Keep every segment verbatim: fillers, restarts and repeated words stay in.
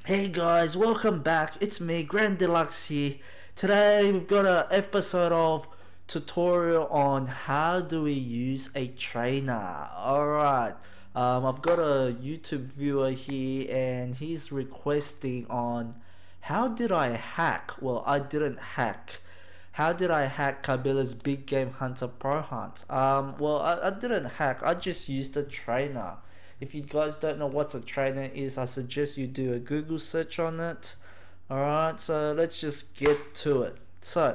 Hey guys, welcome back. It's me, Grand Deluxe here. Today we've got an episode of tutorial on how do we use a trainer. Alright, um, I've got a YouTube viewer here and he's requesting on how did I hack? Well, I didn't hack. How did I hack Cabela's Big Game Hunter Pro Hunt? Um, well, I, I didn't hack. I just used a trainer. If you guys don't know what a trainer is, I suggest you do a Google search on it. Alright, so let's just get to it. So,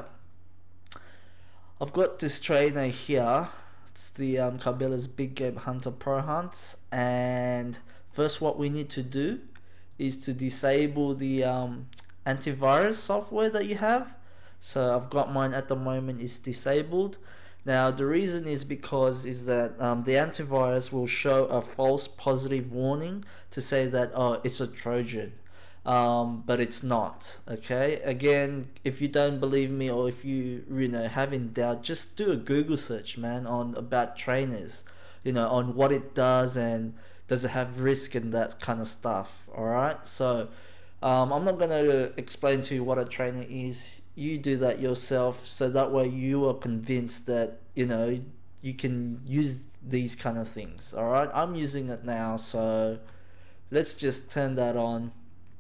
I've got this trainer here. It's the um, Cabela's Big Game Hunter Pro Hunt. And first what we need to do is to disable the um, antivirus software that you have. So I've got mine at the moment is disabled. Now the reason is because is that um, the antivirus will show a false positive warning to say that oh it's a Trojan, um, but it's not. Okay, again, if you don't believe me or if you you know have in doubt, just do a Google search, man, on about trainers, you know, on what it does and does it have risk and that kind of stuff. All right, so um, I'm not gonna explain to you what a trainer is. You do that yourself, so that way you are convinced that you know you can use these kind of things. All right, I'm using it now, so let's just turn that on.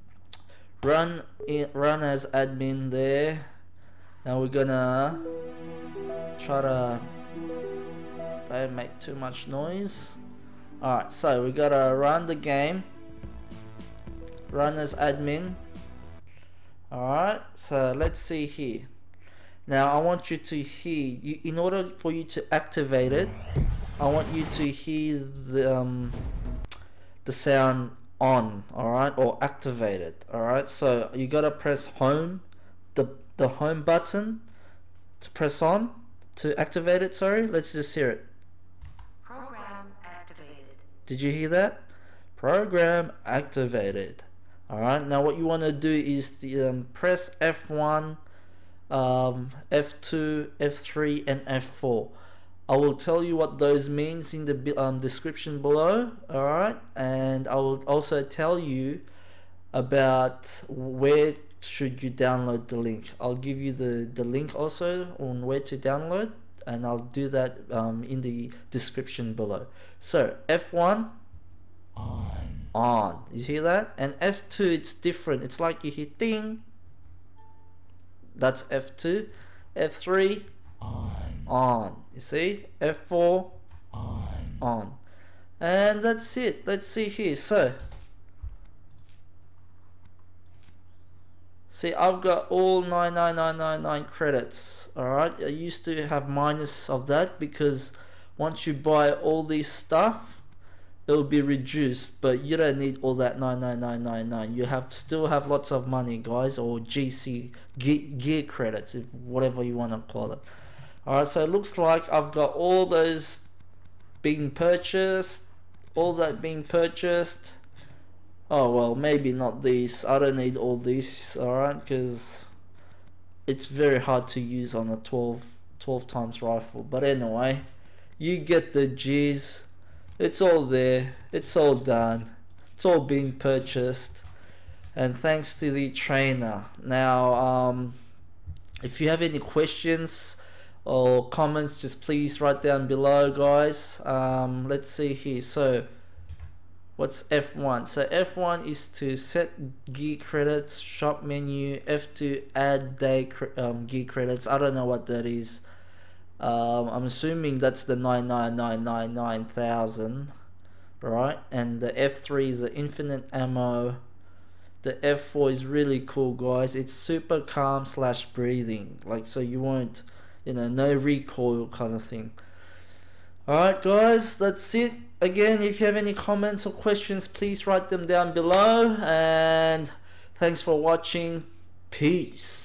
Run in, run as admin there. Now we're gonna try to don't make too much noise. All right, so we gotta run the game. Run as admin. Alright, so let's see here. Now I want you to hear, you, in order for you to activate it, I want you to hear the, um, the sound on, alright, or activate it, alright. So you gotta press home, the, the home button to press on, to activate it, sorry. Let's just hear it. Program activated. Did you hear that? Program activated. Alright, now what you want to do is the, um, press F one, um, F two, F three and F four. I will tell you what those means in the um, description below, alright, and I will also tell you about where should you download the link. I'll give you the, the link also on where to download, and I'll do that um, in the description below. So F one, on, you hear that? And F two, it's different, it's like you hear ding, that's F two. F three, on, on. You see? F four, on, on. And that's it. Let's see here. So see, I've got all nine nine nine nine nine credits. Alright, I used to have minus of that because once you buy all this stuff it will be reduced, but you don't need all that nine nine nine nine nine. You have still have lots of money, guys, or G C gear, gear credits, if whatever you want to call it. Alright, so it looks like I've got all those being purchased, all that being purchased. Oh well, maybe not these. I don't need all these, alright, because it's very hard to use on a twelve, twelve times rifle. But anyway, you get the G's. It's all there, it's all done, it's all being purchased, and thanks to the trainer. Now um, if you have any questions or comments, just please write down below, guys. Um, let's see here. So what's F one? So F one is to set gear credits, shop menu. F two, add day cre um, gear credits. I don't know what that is. Um, I'm assuming that's the nine nine nine nine nine thousand, right? And the F three is the infinite ammo. The F four is really cool, guys. It's super calm slash breathing, like, so you won't, you know, no recoil kind of thing. Alright guys, that's it. Again, if you have any comments or questions, please write them down below, and thanks for watching. Peace.